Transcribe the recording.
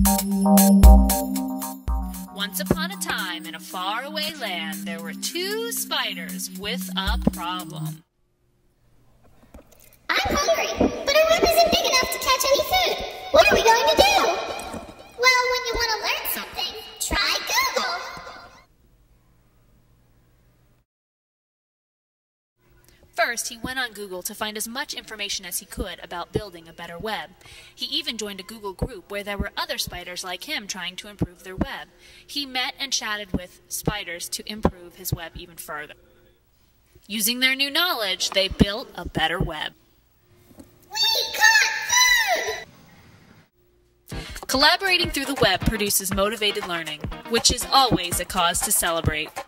Once upon a time, in a faraway land, there were two spiders with a problem. I'm hungry, but our web isn't big enough to catch any food. What are we going to do? Well, when you want to learn something, try Google. First, he went on Google to find as much information as he could about building a better web. He even joined a Google group where there were other spiders like him trying to improve their web. He met and chatted with spiders to improve his web even further. Using their new knowledge, they built a better web. We caught food! Collaborating through the web produces motivated learning, which is always a cause to celebrate.